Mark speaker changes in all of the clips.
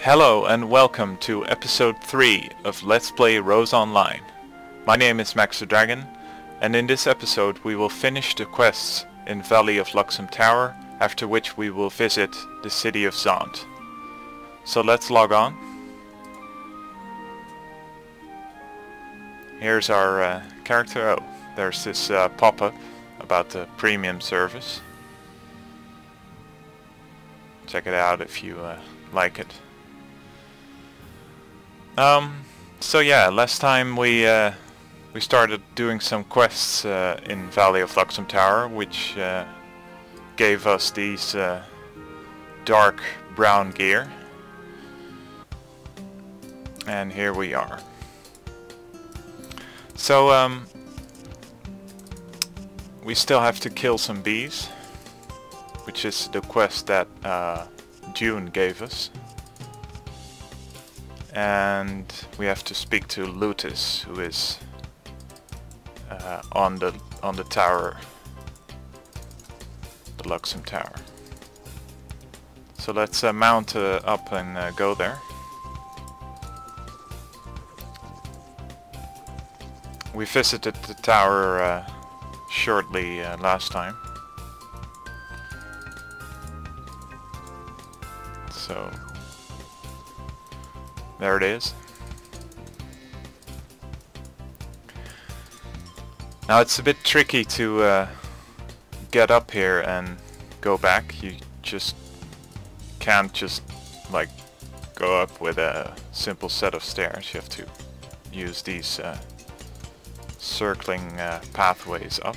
Speaker 1: Hello and welcome to episode 3 of Let's Play Rose Online. My name is Max the Dragon, and in this episode we will finish the quests in Valley of Luxem Tower, after which we will visit the city of Zant. So let's log on. Here's our character. Oh, there's this pop-up about the premium service. Check it out if you like it. So yeah, last time we started doing some quests in Valley of Luxem Tower, which gave us these dark brown gear. And here we are. So we still have to kill some bees, which is the quest that Dune gave us. And we have to speak to Lutis, who is on the tower, the Luxem Tower. So let's mount up and go there. We visited the tower shortly last time. So there it is. Now it's a bit tricky to get up here and go back. You just can't just like go up with a simple set of stairs. You have to use these circling pathways up.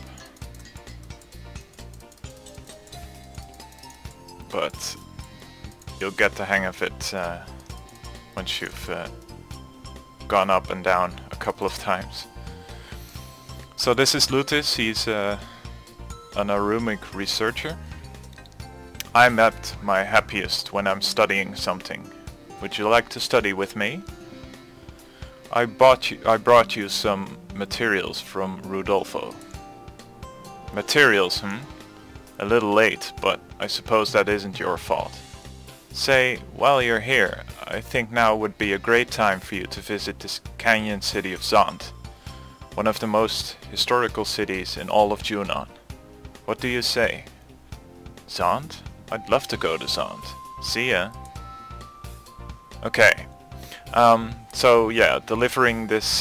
Speaker 1: But you'll get the hang of it once you've gone up and down a couple of times. So this is Lutis. He's an Arumic researcher. I'm at my happiest when I'm studying something. Would you like to study with me? I brought you some materials from Rudolfo. Materials, A little late, but I suppose that isn't your fault. Say, while you're here, I think now would be a great time for you to visit this canyon city of Zant, one of the most historical cities in all of Junon. What do you say? Zant? I'd love to go to Zant. See ya. Okay. So yeah, delivering this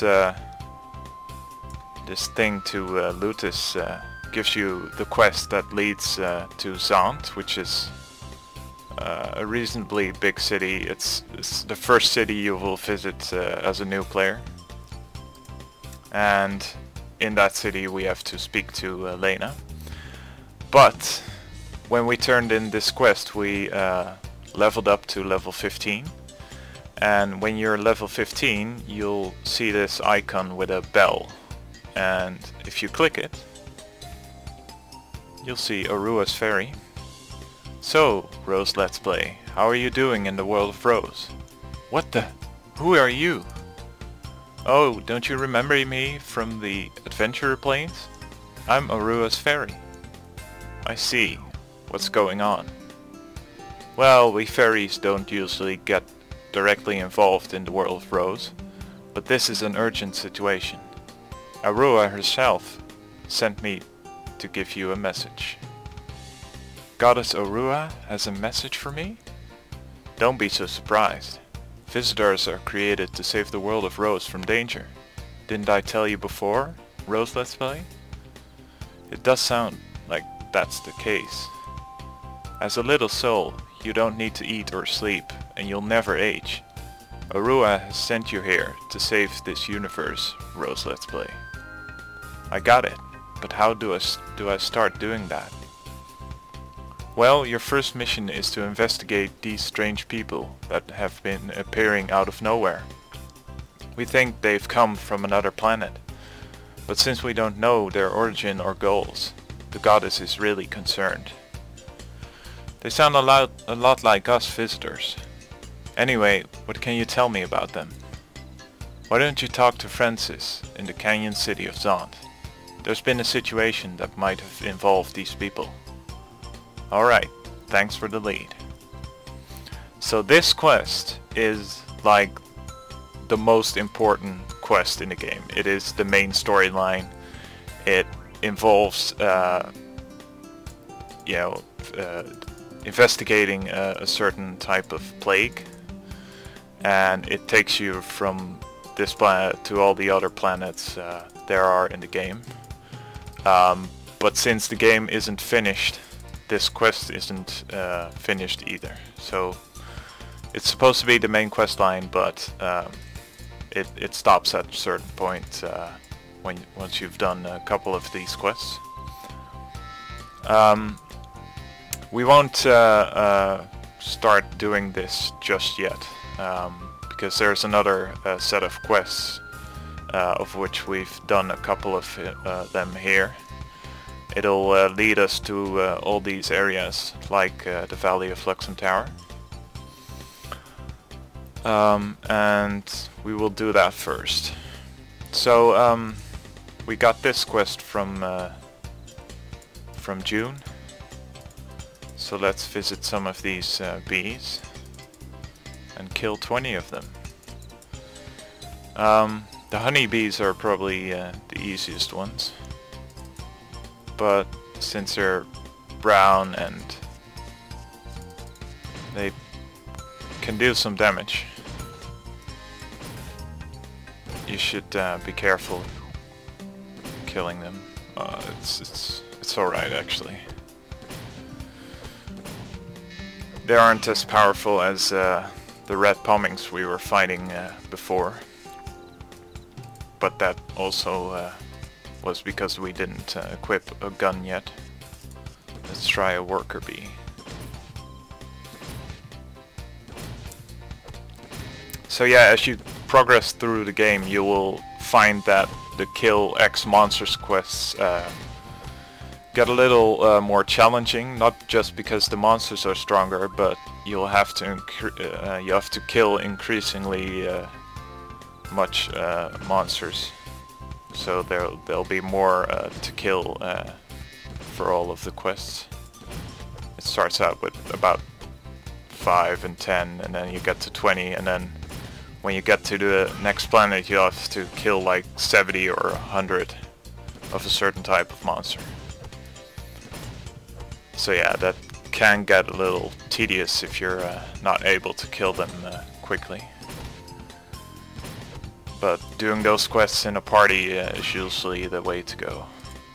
Speaker 1: this thing to Lutis gives you the quest that leads to Zant, which is a reasonably big city. It's the first city you will visit as a new player, and in that city we have to speak to Lena. But when we turned in this quest, we leveled up to level 15, and when you're level 15 you'll see this icon with a bell, and if you click it you'll see Arua's Ferry. So, Rose Let's Play, how are you doing in the world of Rose? What the? Who are you? Oh, don't you remember me from the Adventurer Plains? I'm Arua's Ferry. I see. What's going on? Well, we fairies don't usually get directly involved in the world of Rose, but this is an urgent situation. Arua herself sent me to give you a message. Goddess Arua has a message for me? Don't be so surprised. Visitors are created to save the world of Rose from danger. Didn't I tell you before, Rose Let's Play? It does sound like that's the case. As a little soul, you don't need to eat or sleep, and you'll never age. Arua has sent you here to save this universe, Rose Let's Play. I got it, but how do I start doing that? Well, your first mission is to investigate these strange people that have been appearing out of nowhere. We think they've come from another planet, but since we don't know their origin or goals, the goddess is really concerned. They sound a lot like us visitors. Anyway, what can you tell me about them? Why don't you talk to Francis in the canyon city of Zant? There's been a situation that might have involved these people. Alright, thanks for the lead. So this quest is like the most important quest in the game. It is the main storyline. It involves you know, investigating a certain type of plague, and it takes you from this planet to all the other planets there are in the game. But since the game isn't finished, this quest isn't finished either. So it's supposed to be the main quest line, but it stops at a certain point once you've done a couple of these quests. We won't start doing this just yet, because there's another set of quests, of which we've done a couple of them here. It'll lead us to all these areas, like the Valley of Luxem Tower. And we will do that first. So we got this quest from Dune. So let's visit some of these bees and kill 20 of them. The honeybees are probably the easiest ones, but since they're brown and they can do some damage, you should be careful killing them. It's alright actually. They aren't as powerful as the red pommings we were fighting before, but that also was because we didn't equip a gun yet. Let's try a worker bee. So yeah, as you progress through the game, you will find that the kill X monsters quests get a little more challenging, not just because the monsters are stronger, but you'll have to kill increasingly much monsters. So there'll be more to kill for all of the quests. It starts out with about 5 and 10, and then you get to 20, and then when you get to the next planet you have to kill like 70 or 100 of a certain type of monster. So yeah, that can get a little tedious if you're not able to kill them quickly. But doing those quests in a party is usually the way to go.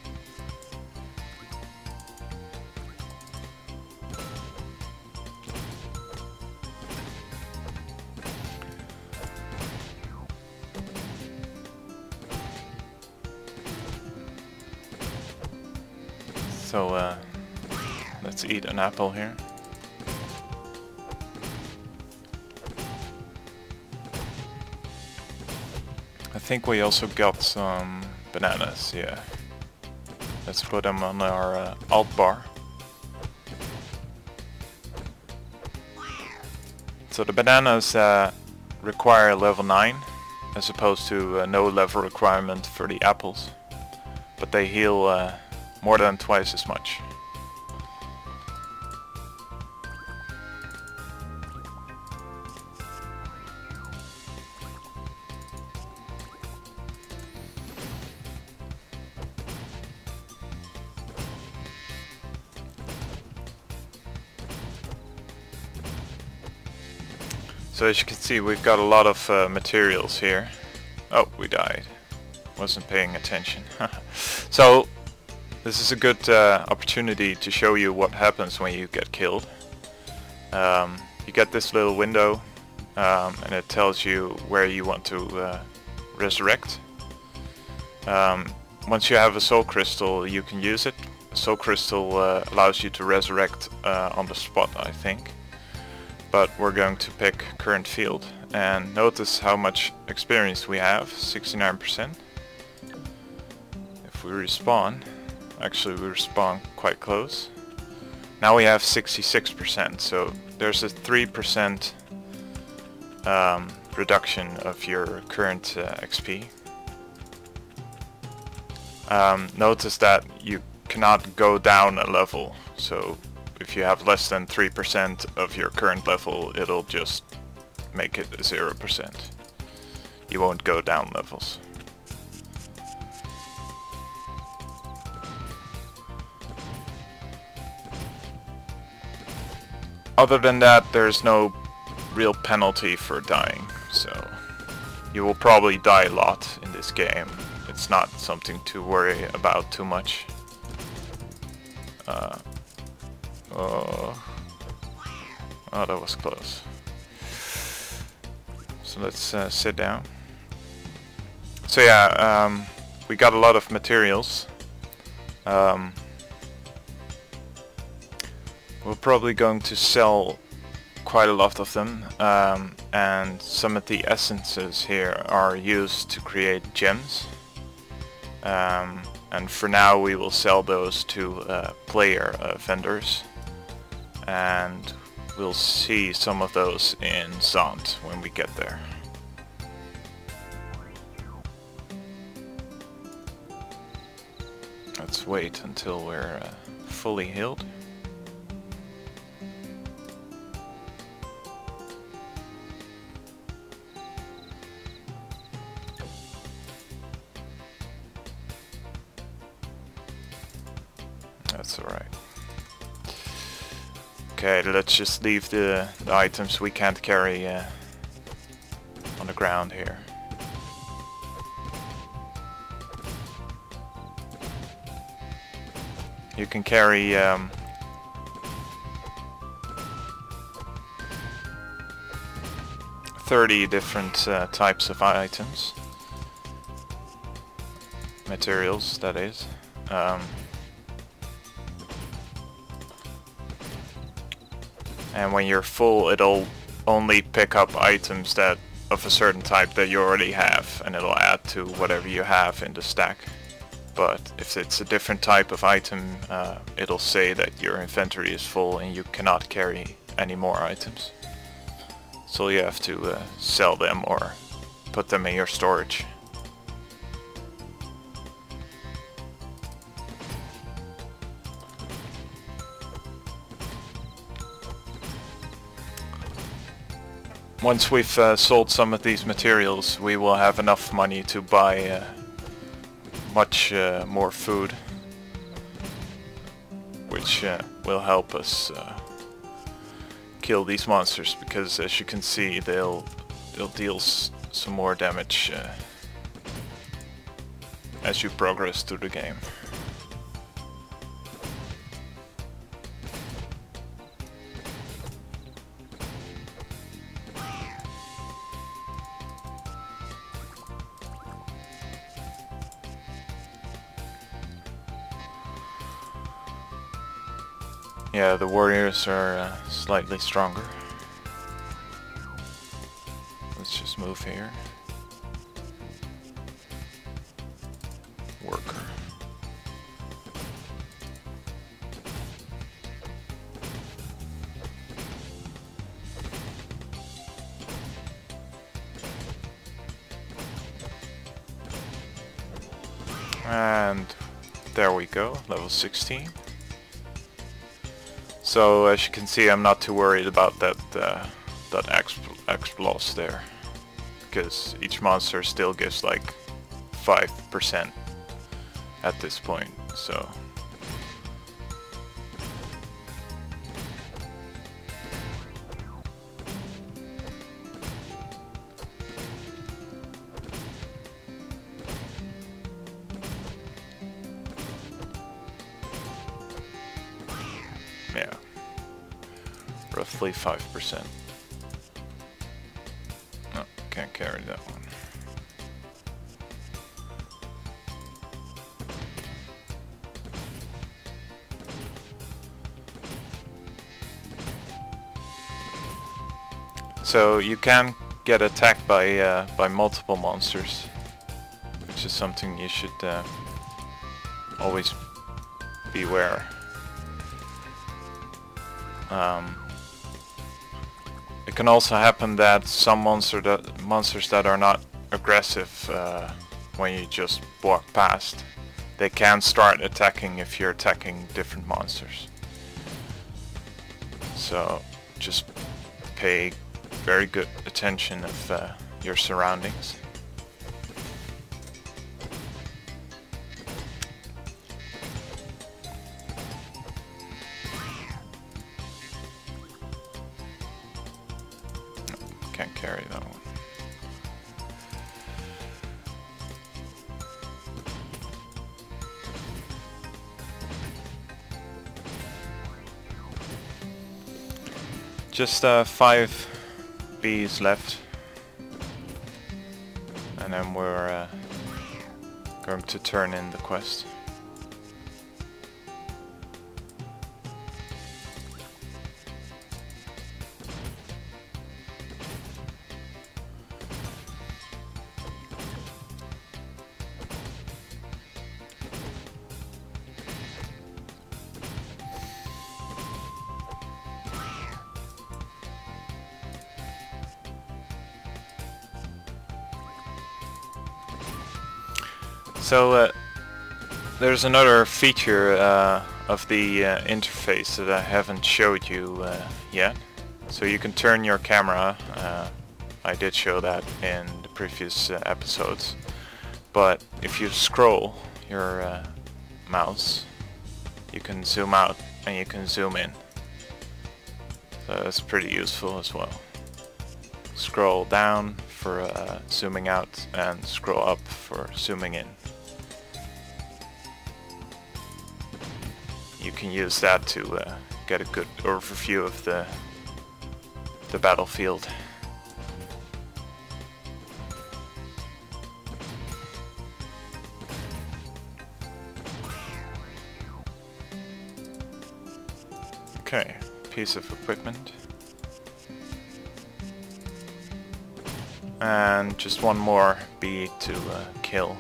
Speaker 1: So let's eat an apple here. I think we also got some bananas, yeah. Let's put them on our alt bar. So the bananas require level 9, as opposed to no level requirement for the apples. But they heal more than twice as much. So as you can see, we've got a lot of materials here. Oh, we died. Wasn't paying attention. So this is a good opportunity to show you what happens when you get killed. You get this little window, and it tells you where you want to resurrect. Once you have a soul crystal, you can use it. A soul crystal allows you to resurrect on the spot, I think. But we're going to pick current field, and notice how much experience we have, 69%. If we respawn, actually we respawn quite close. Now we have 66%, so there's a 3% reduction of your current XP. Notice that you cannot go down a level, so if you have less than 3% of your current level, it'll just make it 0%. You won't go down levels. Other than that, there's no real penalty for dying, so you will probably die a lot in this game. It's not something to worry about too much. Oh, that was close. So let's sit down. So yeah, we got a lot of materials. We're probably going to sell quite a lot of them, and some of the essences here are used to create gems. And for now we will sell those to player vendors, and we'll see some of those in Zant when we get there. Let's wait until we're fully healed. That's alright. Okay, let's just leave the items we can't carry on the ground here. You can carry 30 different types of items. Materials, that is. And when you're full, it'll only pick up items that of a certain type that you already have, and it'll add to whatever you have in the stack. But if it's a different type of item, it'll say that your inventory is full and you cannot carry any more items. So you have to sell them or put them in your storage. Once we've sold some of these materials, we will have enough money to buy much more food, which will help us kill these monsters, because as you can see, they'll deal some more damage as you progress through the game. Yeah, the warriors are slightly stronger. Let's just move here. Worker. And there we go, level 16. So as you can see, I'm not too worried about that explos there, because each monster still gives like 5% at this point. So yeah, roughly 5%. No, can't carry that one. So you can get attacked by multiple monsters, which is something you should always beware. It can also happen that some monsters that are not aggressive when you just walk past, they can start attacking if you're attacking different monsters. So just pay very good attention of your surroundings. Can't carry that one. Just 5 bees left, and then we're going to turn in the quest. So there's another feature of the interface that I haven't showed you yet. So you can turn your camera. I did show that in the previous episodes. But if you scroll your mouse, you can zoom out and you can zoom in. So that's pretty useful as well. Scroll down for zooming out and scroll up for zooming in. You can use that to get a good overview of the battlefield. Okay, piece of equipment. And just one more bee to kill.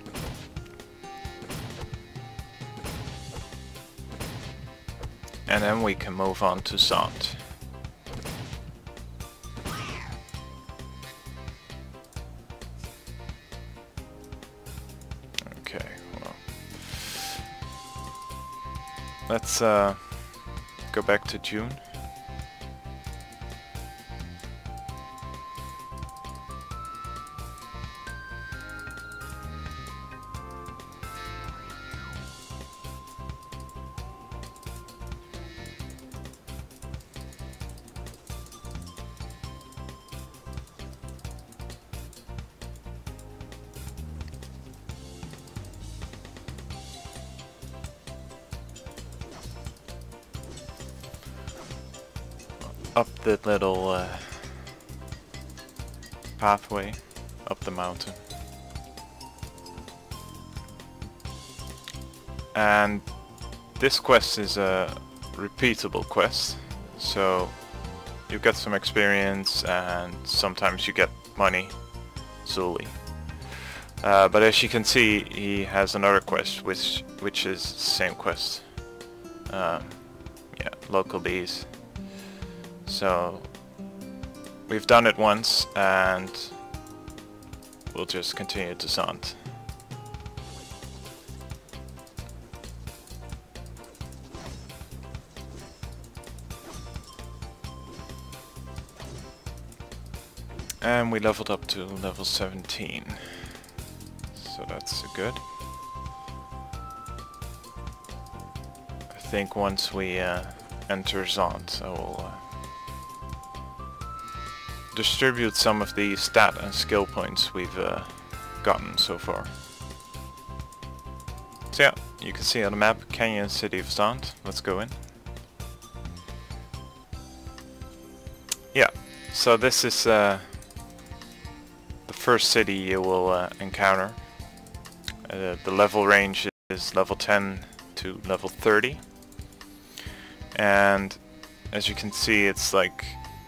Speaker 1: And then we can move on to Zant. Okay, well, let's go back to Dune. Up the little pathway up the mountain. And this quest is a repeatable quest, so you get some experience and sometimes you get money, Zuli. But as you can see, he has another quest which is the same quest. Yeah, local bees. So we've done it once and we'll just continue to Zant. And we leveled up to level 17. So that's good. I think once we enter Zant, I will distribute some of the stat and skill points we've gotten so far. So yeah, you can see on the map, Canyon City of Zant. Let's go in. Yeah, so this is the first city you will encounter. The level range is level 10 to level 30. And as you can see, it's like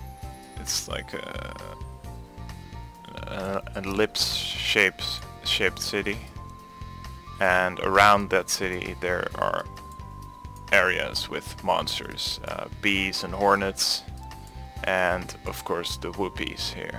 Speaker 1: an ellipse shaped city, and around that city there are areas with monsters, bees and hornets, and of course the whoopies here.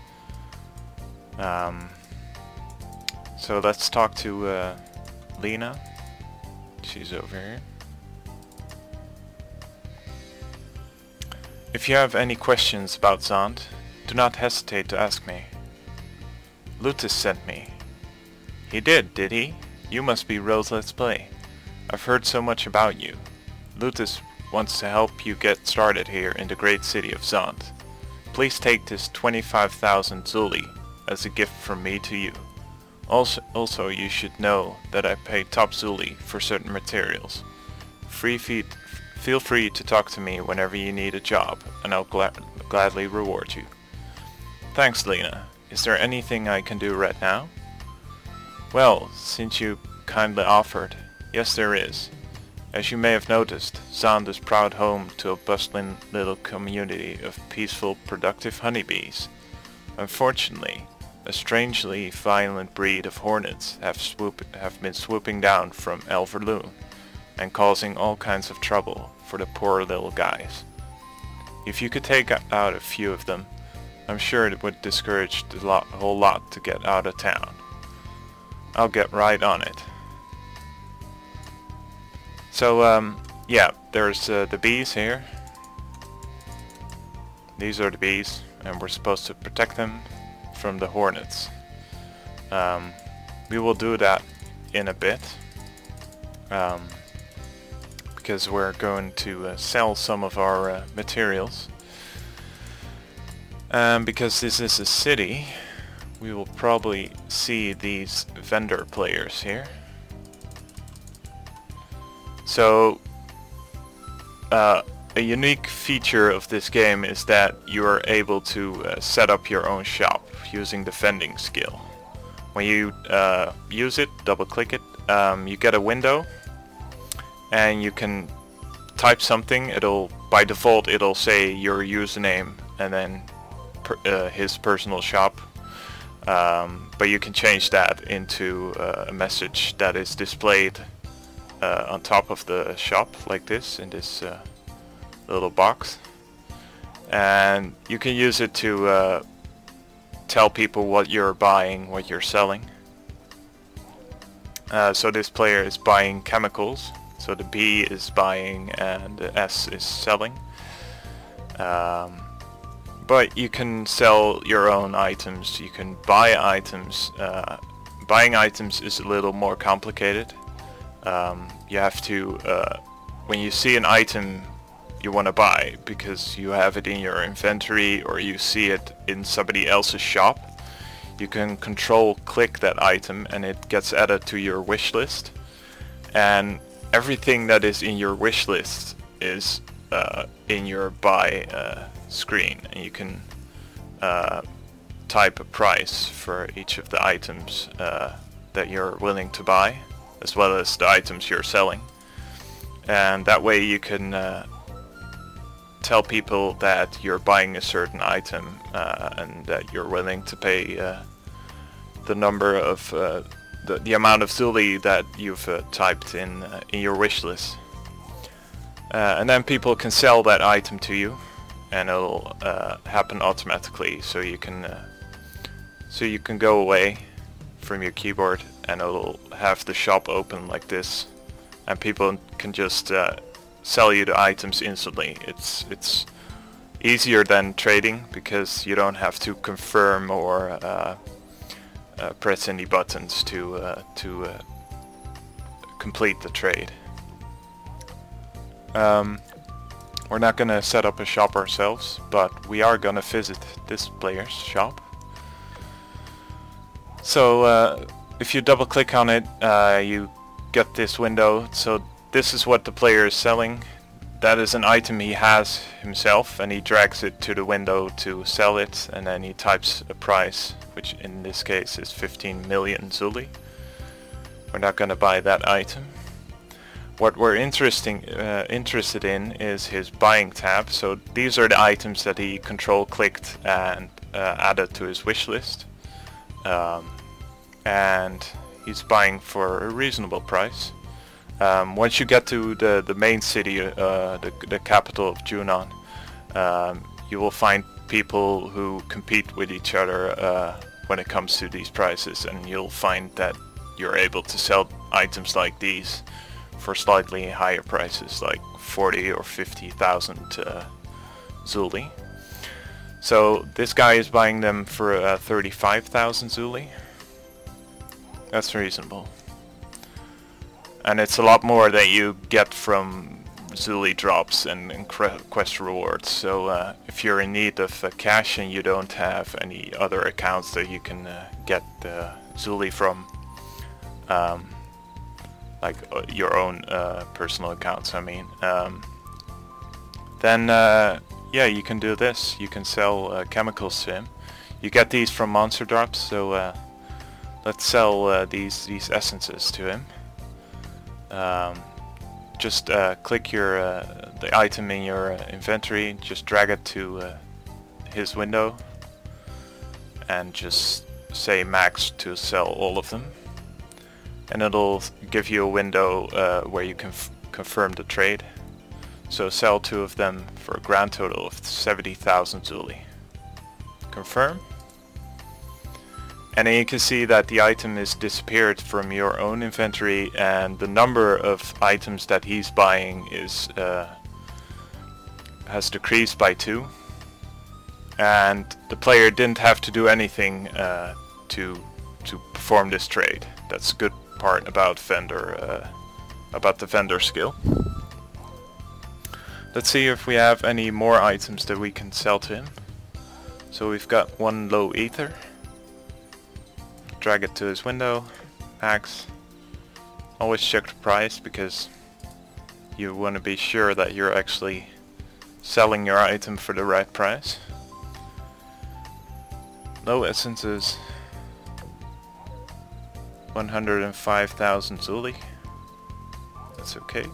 Speaker 1: So let's talk to Lena. She's over here. If you have any questions about Zant, do not hesitate to ask me. Lutis sent me. He did he? You must be Rose Let's Play. I've heard so much about you. Lutis wants to help you get started here in the great city of Zant. Please take this 25,000 Zuli as a gift from me to you. Also, you should know that I pay top Zuli for certain materials. Feel free to talk to me whenever you need a job, and I'll gladly reward you. Thanks, Lena. Is there anything I can do right now? Well, since you kindly offered, yes there is. As you may have noticed, Zant is proud home to a bustling little community of peaceful, productive honeybees. Unfortunately, a strangely violent breed of hornets have been swooping down from Elverloon and causing all kinds of trouble for the poor little guys. If you could take out a few of them, I'm sure it would discourage the whole lot to get out of town. I'll get right on it. So, yeah, there's the bees here. These are the bees, and we're supposed to protect them from the hornets. We will do that in a bit, because we're going to sell some of our materials. Because this is a city, we will probably see these vendor players here. So, a unique feature of this game is that you are able to set up your own shop using the vending skill. When you use it, double click it, you get a window and you can type something. By default it'll say your username and then his personal shop, but you can change that into a message that is displayed on top of the shop like this, in this little box, and you can use it to tell people what you're buying, what you're selling. So this player is buying chemicals, so the B is buying and the S is selling. But you can sell your own items, you can buy items. Buying items is a little more complicated. You have to, when you see an item you want to buy because you have it in your inventory or you see it in somebody else's shop, you can control click that item and it gets added to your wish list. And everything that is in your wish list is in your buy screen, and you can type a price for each of the items that you're willing to buy, as well as the items you're selling. And that way you can tell people that you're buying a certain item and that you're willing to pay the number of the amount of Zuli that you've typed in your wish list. And then people can sell that item to you, and it'll happen automatically. So you can go away from your keyboard, and it'll have the shop open like this, and people can just sell you the items instantly. It's easier than trading because you don't have to confirm or press any buttons to complete the trade. We're not gonna set up a shop ourselves, but we are gonna visit this player's shop. So if you double click on it, you get this window. So this is what the player is selling. That is an item he has himself, and he drags it to the window to sell it, and then he types a price, which in this case is 15 million Zuli. We're not gonna buy that item. What we're interested in is his buying tab. So these are the items that he control clicked and added to his wish list, and he's buying for a reasonable price. Once you get to the main city, the capital of Junon, you will find people who compete with each other when it comes to these prices, and you'll find that you're able to sell items like these for slightly higher prices, like 40 or 50,000 Zuli. So this guy is buying them for 35,000 Zuli. That's reasonable. And it's a lot more that you get from Zuli drops and quest rewards. So if you're in need of cash and you don't have any other accounts that you can get Zuli from, like your own personal accounts, I mean, then yeah, you can do this. You can sell chemicals to him. You get these from monster drops, so let's sell these essences to him. Just click the item in your inventory, just drag it to his window, and just say max to sell all of them. And it'll give you a window where you can confirm the trade. So sell 2 of them for a grand total of 70,000 Zuli. Confirm. And then you can see that the item is disappeared from your own inventory, and the number of items that he's buying is has decreased by 2. And the player didn't have to do anything to perform this trade. That's a good part about the vendor skill. Let's see if we have any more items that we can sell to him. So we've got 1 low ether. Drag it to his window, max. Always check the price because you want to be sure that you're actually selling your item for the right price. Low essences, 105,000 Zuli. That's okay.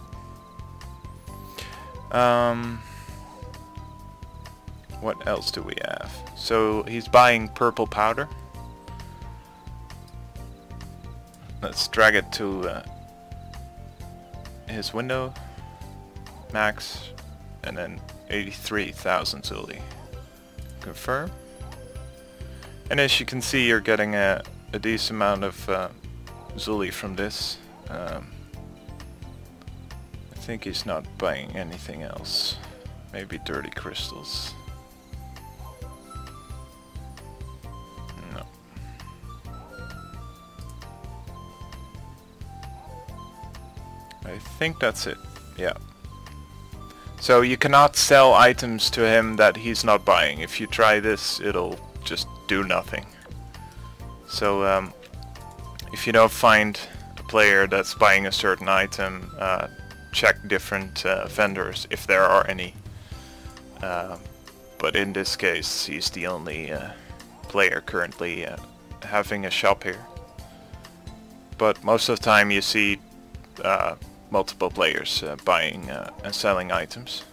Speaker 1: What else do we have? So he's buying purple powder. Let's drag it to his window, max, and then 83,000 Zuli. Confirm. And as you can see, you're getting a decent amount of Zuli from this. I think he's not buying anything else. Maybe dirty crystals. No. I think that's it. Yeah. So you cannot sell items to him that he's not buying. If you try this, it'll just do nothing. So if you don't find a player that's buying a certain item, check different vendors if there are any. But in this case, he's the only player currently having a shop here. But most of the time you see multiple players buying and selling items.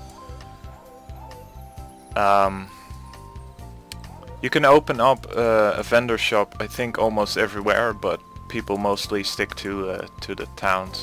Speaker 1: You can open up a vendor shop, I think, almost everywhere, but people mostly stick to the towns.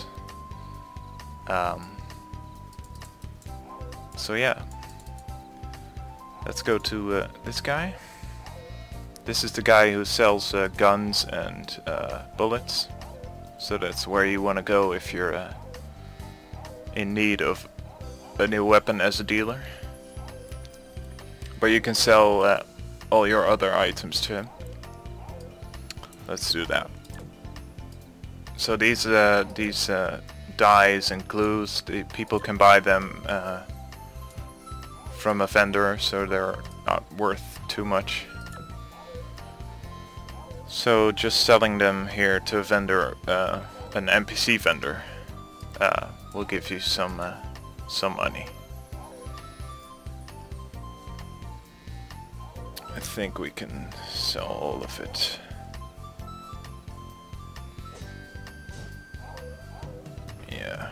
Speaker 1: So yeah, let's go to this guy. This is the guy who sells guns and bullets. So that's where you want to go if you're in need of a new weapon as a dealer. But you can sell all your other items to him. Let's do that. So these dyes and glues, people can buy them from a vendor, so they're not worth too much. So just selling them here to a vendor, an NPC vendor, will give you some money. I think we can sell all of it. Yeah.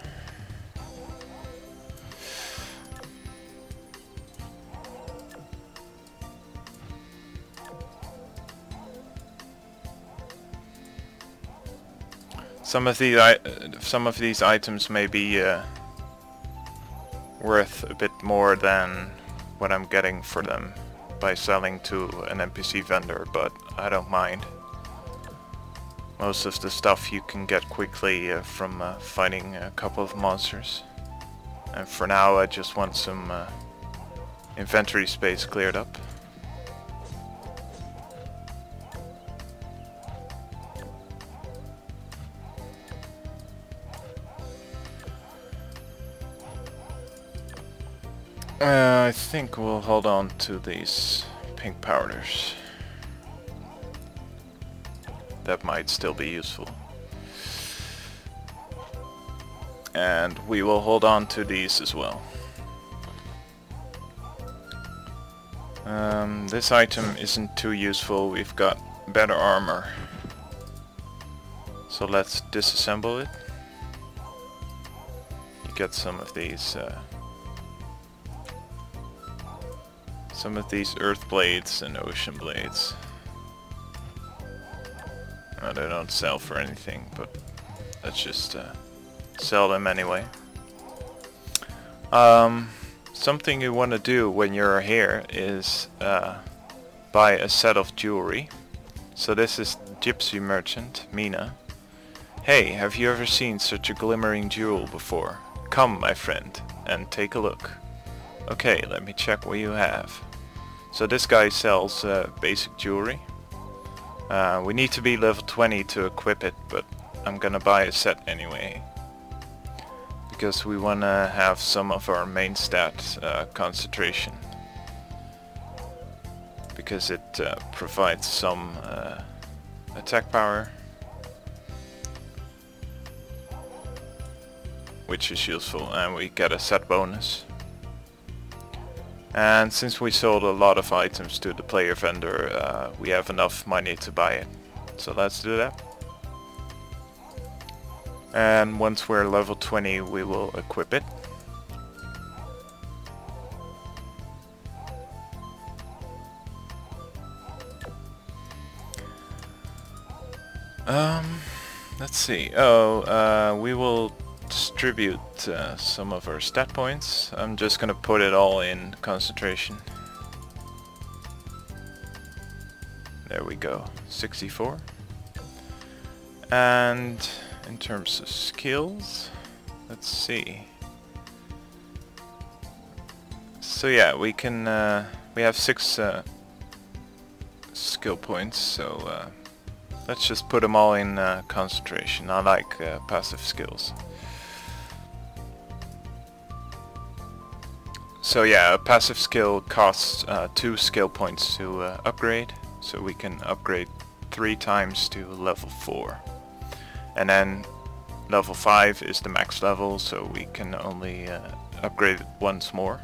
Speaker 1: Some of these items may be worth a bit more than what I'm getting for them by selling to an NPC vendor, but I don't mind. Most of the stuff you can get quickly from fighting a couple of monsters. And for now I just want some Inventory space cleared up. I think we'll hold on to these pink powders. That might still be useful. And we will hold on to these as well. This item isn't too useful. We've got better armor. So let's disassemble it. You get some of these earth blades and ocean blades. They don't sell for anything, but let's just sell them anyway. Something you want to do when you're here is buy a set of jewelry. So this is Gypsy Merchant, Mina. Hey, have you ever seen such a glimmering jewel before? Come, my friend, and take a look. Okay, let me check what you have. So this guy sells basic jewelry. We need to be level 20 to equip it, but I'm gonna buy a set anyway. Because we wanna have some of our main stat concentration. Because it provides some attack power. Which is useful, and we get a set bonus. And since we sold a lot of items to the player vendor, we have enough money to buy it. So let's do that. And once we're level 20, we will equip it. Let's see. We will distribute some of our stat points. I'm just gonna put it all in concentration. There we go, 64. And in terms of skills, let's see. So yeah, we can we have 6 skill points, so let's just put them all in concentration. I like passive skills. So yeah, a passive skill costs 2 skill points to upgrade, so we can upgrade 3 times to level 4. And then level 5 is the max level, so we can only upgrade it once more.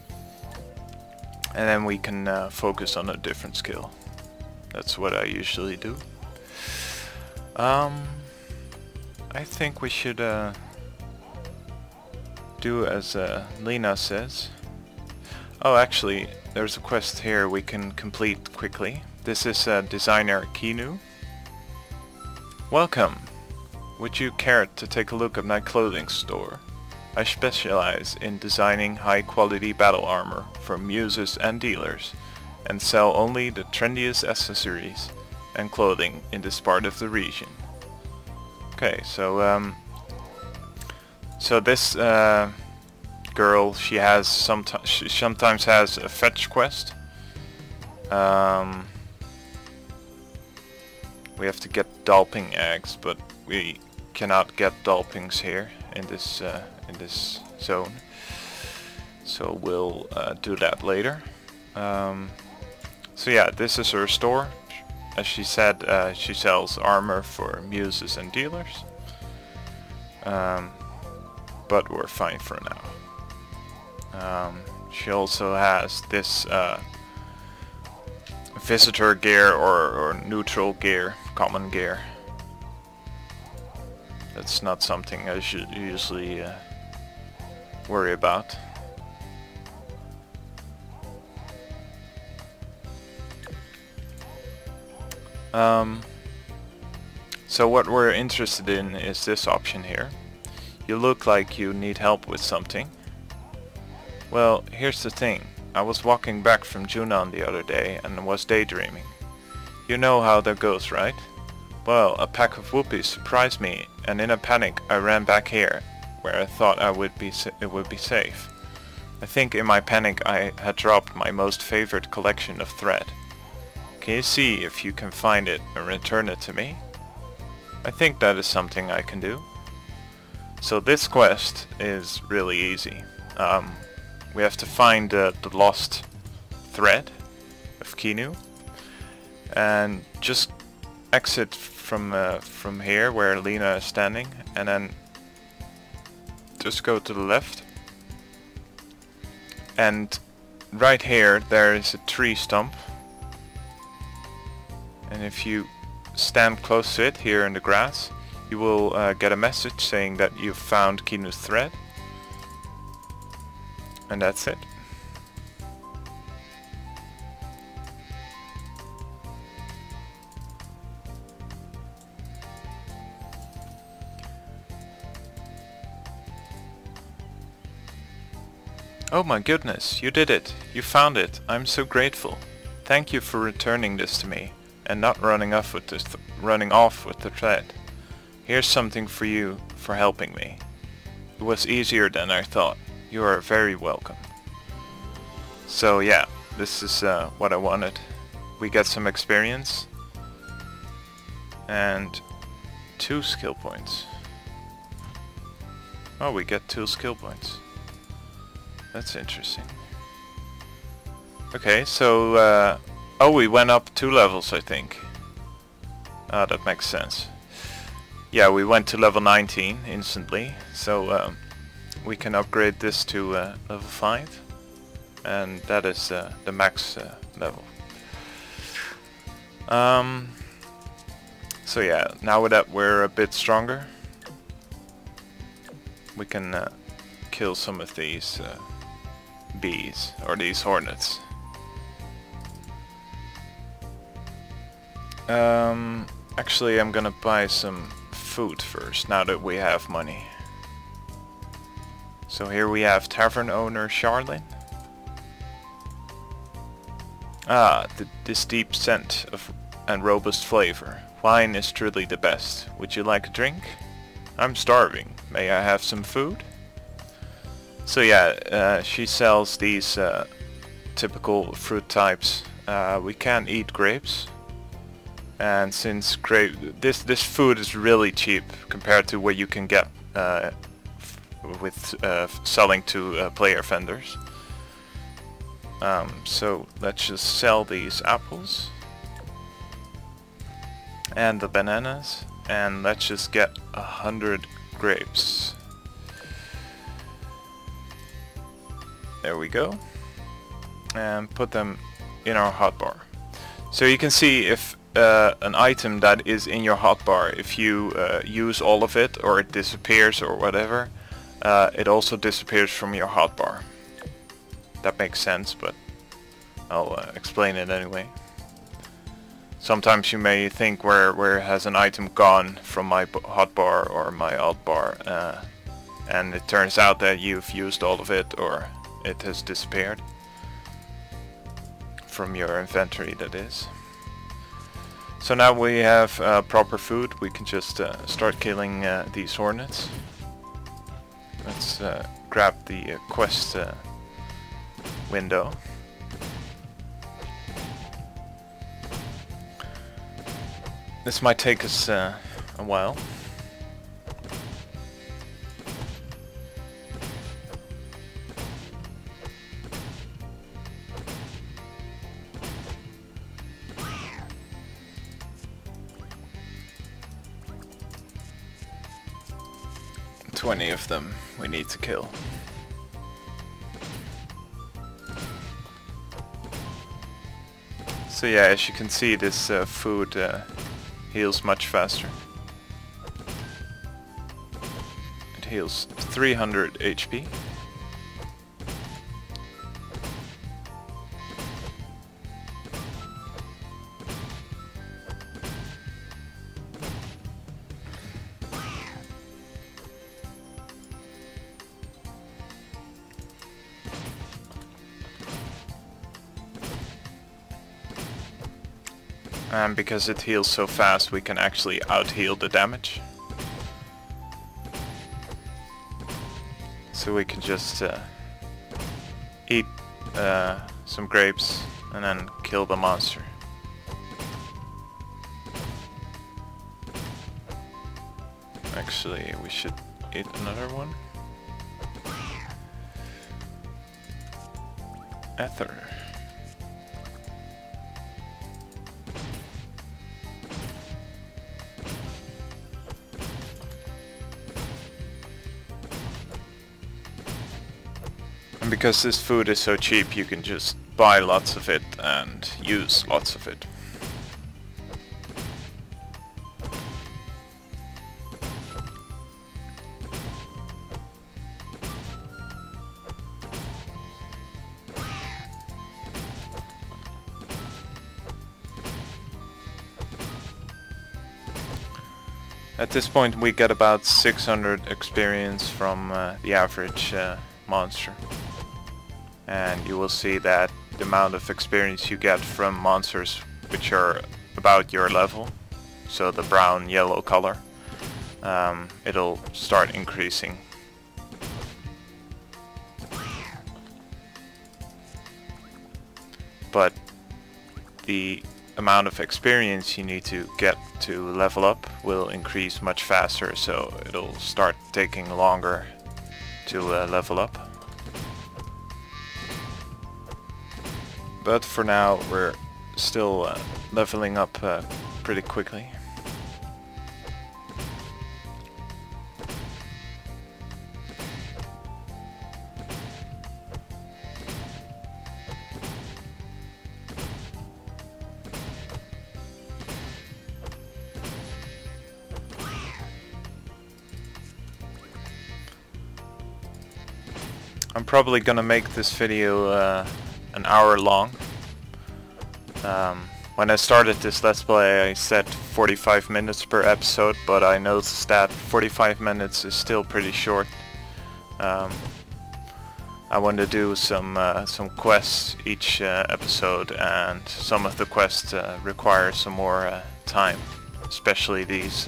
Speaker 1: And then we can focus on a different skill. That's what I usually do. I think we should do as Lena says. Oh, actually, there's a quest here we can complete quickly. This is designer Kinu. Welcome! Would you care to take a look at my clothing store? I specialize in designing high-quality battle armor for muses and dealers, and sell only the trendiest accessories and clothing in this part of the region. Okay, so this girl, she sometimes has a fetch quest. We have to get dolping eggs, but we cannot get dolpings here in this zone. So we'll do that later. So yeah, this is her store. As she said, she sells armor for muses and dealers. But we're fine for now. She also has this visitor gear or neutral gear, common gear. That's not something I should usually worry about. So what we're interested in is this option here. You look like you need help with something. Well, here's the thing. I was walking back from Junon the other day and was daydreaming. You know how that goes, right? Well, a pack of whoopies surprised me, and in a panic I ran back here, where I thought it would be safe. I think in my panic I had dropped my most favorite collection of thread. Can you see if you can find it and return it to me? I think that is something I can do. So this quest is really easy. We have to find the lost thread of Kinu and just exit from here where Lena is standing, and then just go to the left, and right here there is a tree stump, and if you stand close to it here in the grass, you will get a message saying that you've found Kinu's thread, and that's it. Oh my goodness, you did it! You found it! I'm so grateful. Thank you for returning this to me and not running off with the thread. Here's something for you for helping me. It was easier than I thought. You are very welcome. So yeah, this is what I wanted. We get some experience and 2 skill points. Oh, we get 2 skill points. That's interesting. Okay, so oh, we went up 2 levels, I think. That makes sense. Yeah, we went to level 19 instantly, so we can upgrade this to level 5, and that is the max level. So yeah, now that we're a bit stronger, we can kill some of these bees, or these hornets. Actually, I'm gonna buy some food first, now that we have money. So here we have tavern owner Charlene. This deep scent and robust flavor. Wine is truly the best. Would you like a drink? I'm starving. May I have some food? So yeah, she sells these typical fruit types. We can't eat grapes, and since this food is really cheap compared to what you can get with selling to player vendors. So let's just sell these apples and the bananas, and let's just get 100 grapes. There we go, and put them in our hotbar. So you can see if an item that is in your hotbar, if you use all of it or it disappears or whatever, it also disappears from your hotbar. That makes sense, but I'll explain it anyway. Sometimes you may think where has an item gone from my hotbar or my alt bar, and it turns out that you've used all of it, or it has disappeared from your inventory, that is. So now we have proper food. We can just start killing these hornets. Let's grab the quest window. This might take us a while. $20 of them we need to kill. So yeah, as you can see, this food heals much faster. It heals 300 HP. And because it heals so fast, we can actually out-heal the damage. So we can just some grapes and then kill the monster. Actually, we should eat another one. Ether. And because this food is so cheap, you can just buy lots of it and use lots of it. At this point we get about 600 experience from the average monster. And you will see that the amount of experience you get from monsters which are about your level, so the brown yellow color, it'll start increasing. But the amount of experience you need to get to level up will increase much faster, so it'll start taking longer to level up. But for now we're still leveling up pretty quickly. I'm probably gonna make this video an hour long. When I started this Let's Play I said 45 minutes per episode, but I noticed that 45 minutes is still pretty short. I want to do some quests each episode, and some of the quests require some more time, especially these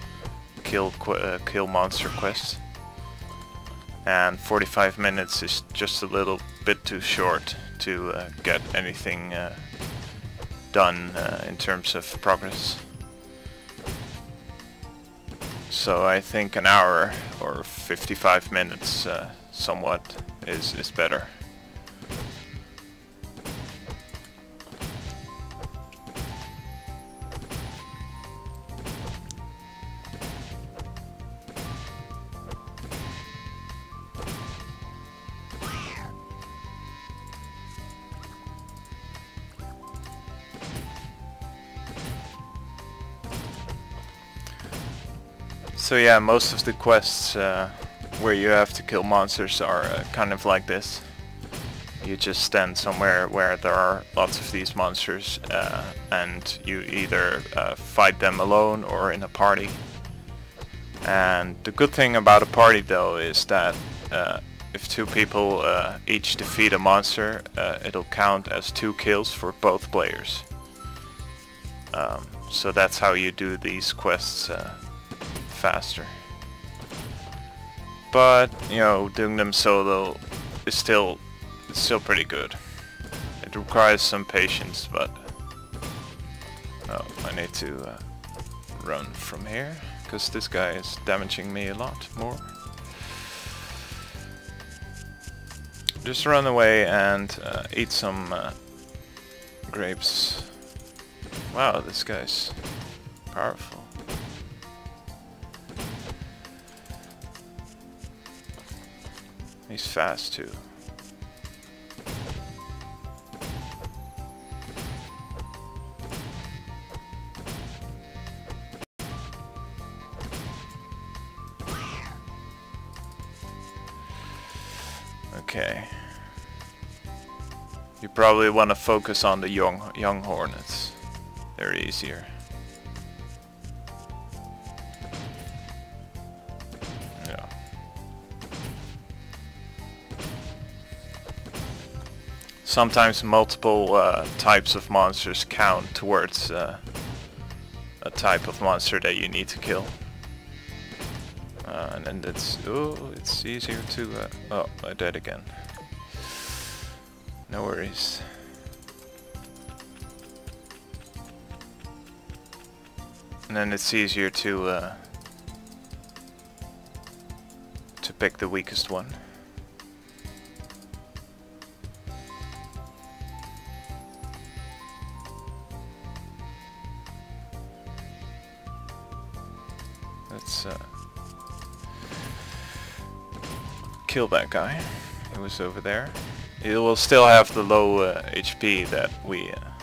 Speaker 1: kill monster quests. And 45 minutes is just a little bit too short to get anything done in terms of progress. So I think an hour or 55 minutes somewhat is better. So yeah, most of the quests where you have to kill monsters are kind of like this. You just stand somewhere where there are lots of these monsters and you either fight them alone or in a party. And the good thing about a party though is that if two people each defeat a monster, it'll count as 2 kills for both players. So that's how you do these quests faster. But you know, doing them solo is still pretty good. It requires some patience, but oh, I need to run from here because this guy is damaging me a lot more. Just run away and eat some grapes. Wow, this guy's powerful. He's fast too. Okay. You probably want to focus on the young hornets. They're easier. Sometimes multiple types of monsters count towards a type of monster that you need to kill. And then it's easier to... oh, I died again. No worries. And then it's easier to pick the weakest one. Let's kill that guy. He was over there. It will still have the low HP that we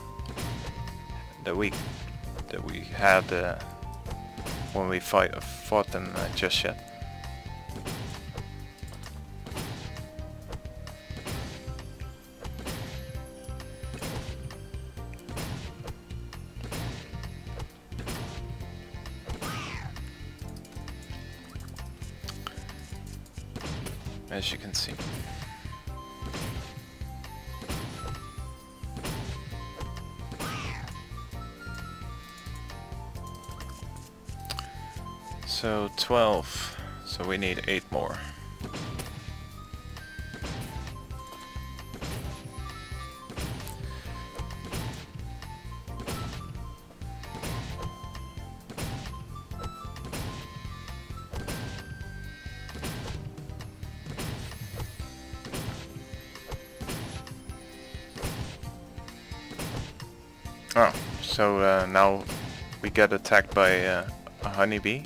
Speaker 1: had when we fought them just yet. As you can see. So 12, so we need 8 more. Oh, so now we get attacked by a honeybee.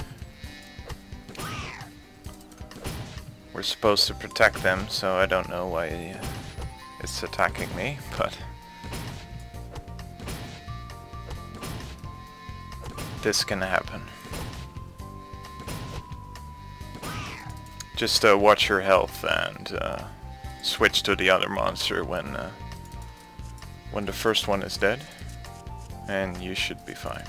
Speaker 1: We're supposed to protect them, so I don't know why it's attacking me, but this can happen. Just watch your health and switch to the other monster when the first one is dead, and you should be fine.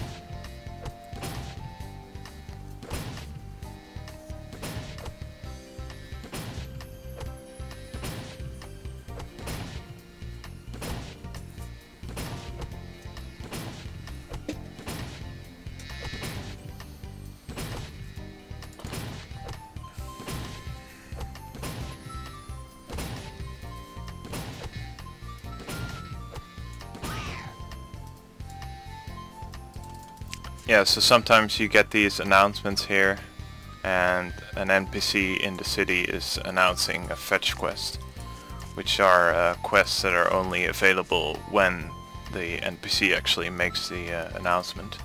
Speaker 1: Yeah, so sometimes you get these announcements here, and an NPC in the city is announcing a fetch quest, which are quests that are only available when the NPC actually makes the announcement.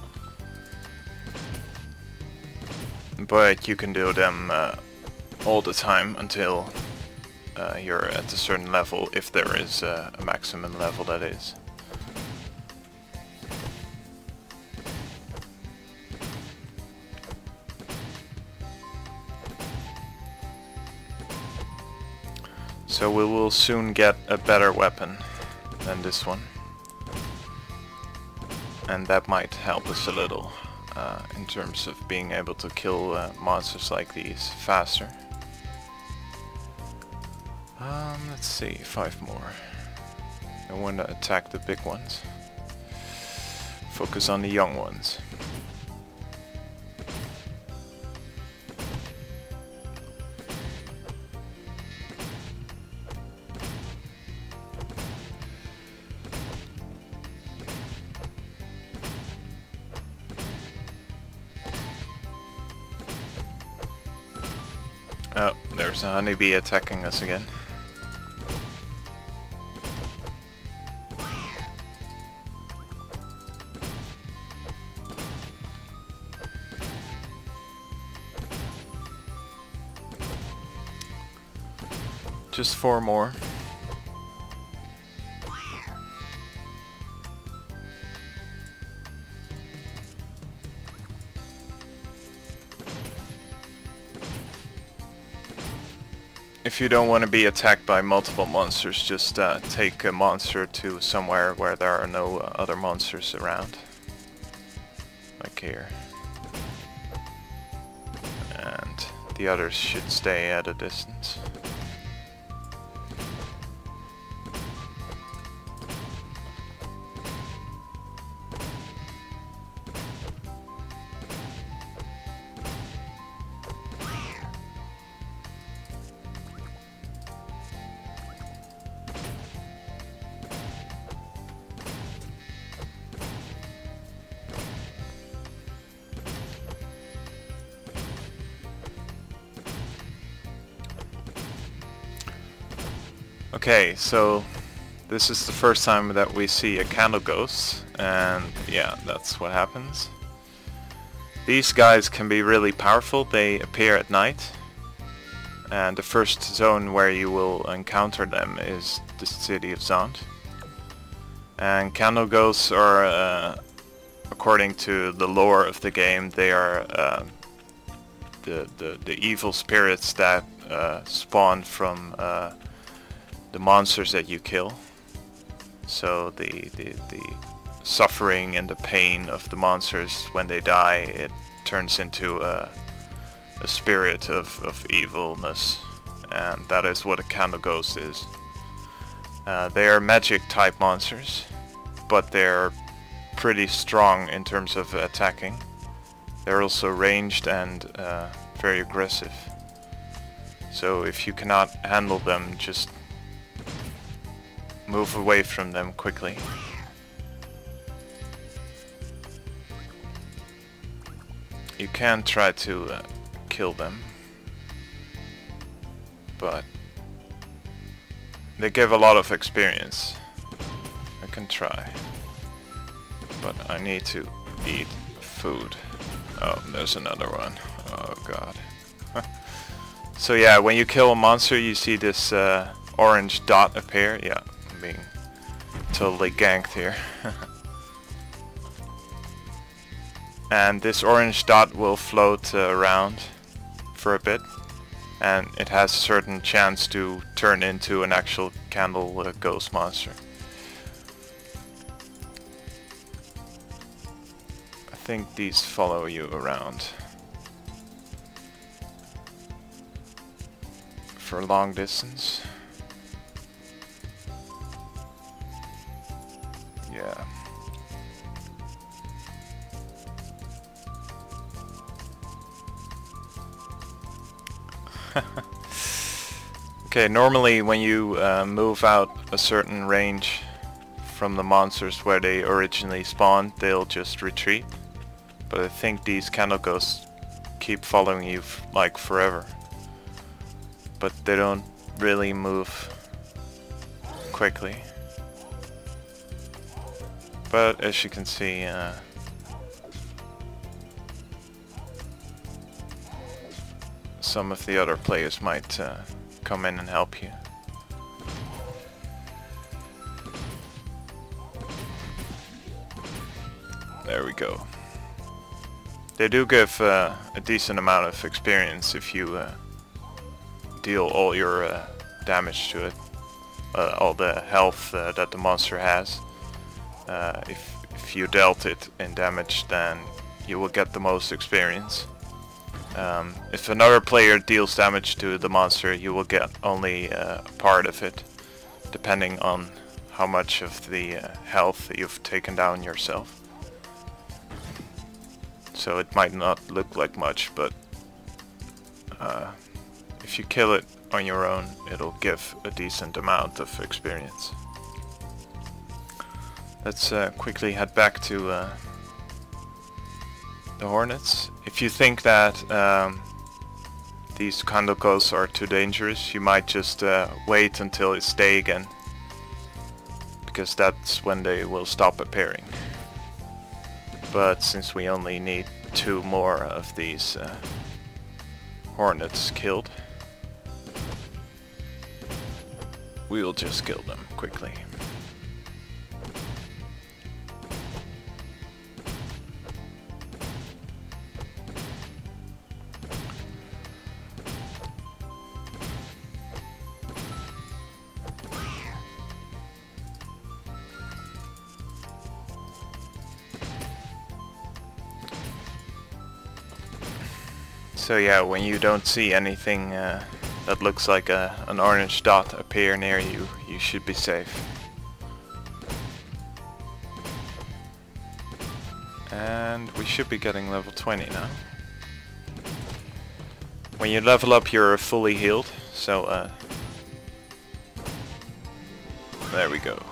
Speaker 1: But you can do them all the time until you're at a certain level, if there is a maximum level, that is. So we will soon get a better weapon than this one, and that might help us a little in terms of being able to kill monsters like these faster. Let's see, 5 more. I want to attack the big ones. Focus on the young ones. Oh, there's a honeybee attacking us again. Just 4 more. If you don't want to be attacked by multiple monsters, just take a monster to somewhere where there are no other monsters around. Like here. And the others should stay at a distance. Okay, so this is the first time that we see a candle ghost, and yeah, that's what happens. These guys can be really powerful. They appear at night, and the first zone where you will encounter them is the city of Zant. And candle ghosts are, according to the lore of the game, they are the evil spirits that spawn from the monsters that you kill. So the suffering and the pain of the monsters when they die, it turns into a spirit of evilness, and that is what a candle ghost is. They are magic type monsters, but they're pretty strong in terms of attacking. They're also ranged and very aggressive. So if you cannot handle them, just move away from them quickly. You can try to kill them, but they give a lot of experience. I can try, but I need to eat food. Oh, there's another one. Oh god. So yeah, when you kill a monster, you see this orange dot appear. Yeah, I'm being totally ganked here. And this orange dot will float around for a bit, and it has a certain chance to turn into an actual candle ghost monster. I think these follow you around for a long distance. Yeah. Okay, normally when you move out a certain range from the monsters where they originally spawned, they'll just retreat. But I think these candle ghosts keep following you like forever. But they don't really move quickly. But as you can see, some of the other players might come in and help you. There we go. They do give a decent amount of experience if you deal all your damage to it, all the health that the monster has. If you dealt it in damage, then you will get the most experience. If another player deals damage to the monster, you will get only a part of it, depending on how much of the health you've taken down yourself. So it might not look like much, but if you kill it on your own, it'll give a decent amount of experience. Let's quickly head back to the hornets. If you think that these candle ghosts are too dangerous, you might just wait until it's day again, because that's when they will stop appearing. But since we only need 2 more of these hornets killed, we will just kill them quickly. So yeah, when you don't see anything that looks like an orange dot appear near you, you should be safe. And we should be getting level 20 now. When you level up, you're fully healed, so there we go.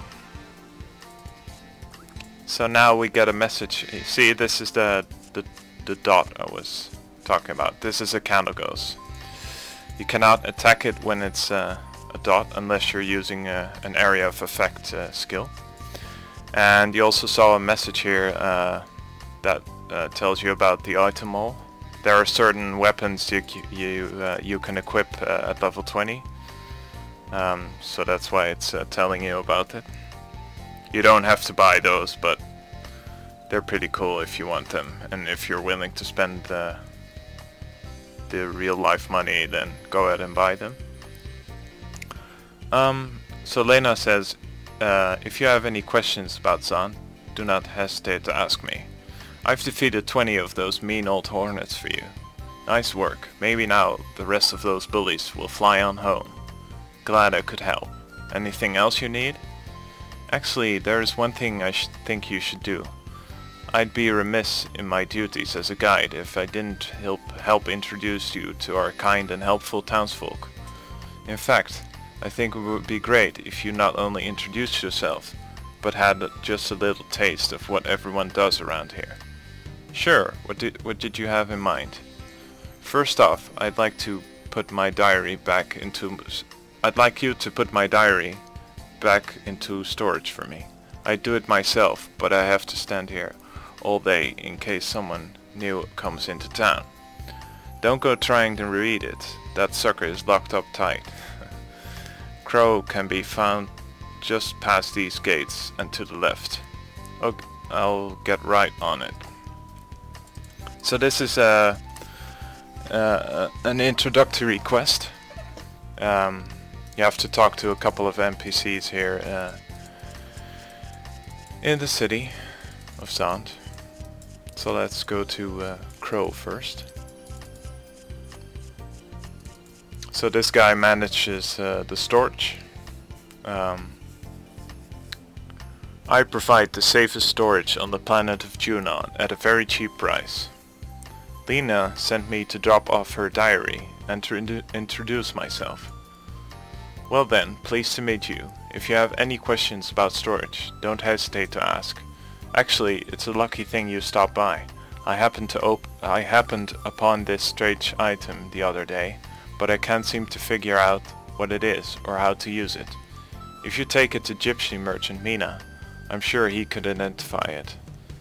Speaker 1: So now we get a message. See, this is the dot I was talking about. This is a candle ghost. You cannot attack it when it's a dot unless you're using an area of effect skill. And you also saw a message here that tells you about the item mall. There are certain weapons you can equip at level 20, so that's why it's telling you about it. You don't have to buy those, but they're pretty cool if you want them, and if you're willing to spend the real life money, then go ahead and buy them. So Lena says, if you have any questions about Zant, do not hesitate to ask me. I've defeated 20 of those mean old hornets for you. Nice work. Maybe now the rest of those bullies will fly on home. Glad I could help. Anything else you need? Actually, there is one thing I think you should do. I'd be remiss in my duties as a guide if I didn't help introduce you to our kind and helpful townsfolk. In fact, I think it would be great if you not only introduced yourself, but had just a little taste of what everyone does around here. Sure, what did you have in mind? First off, I'd like you to put my diary back into storage for me. I'd do it myself, but I have to stand here all day in case someone new comes into town. Don't go trying to read it. That sucker is locked up tight. Crow can be found just past these gates and to the left. Okay, I'll get right on it. So this is an introductory quest. You have to talk to a couple of NPCs here in the city of Zant. So let's go to Crow first. So this guy manages the storage. I provide the safest storage on the planet of Dune at a very cheap price. Lena sent me to drop off her diary and to introduce myself. Well then, pleased to meet you. If you have any questions about storage, don't hesitate to ask. Actually, it's a lucky thing you stopped by. I happened upon this strange item the other day, but I can't seem to figure out what it is or how to use it. If you take it to Gypsy merchant Mina, I'm sure he could identify it.